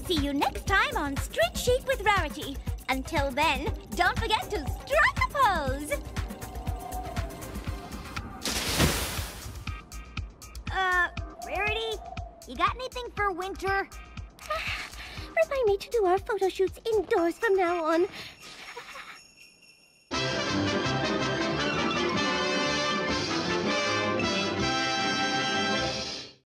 see you next time on Street Chic with Rarity. Until then, don't forget to strike a pose! Rarity, you got anything for winter? Remind me to do our photo shoots indoors from now on.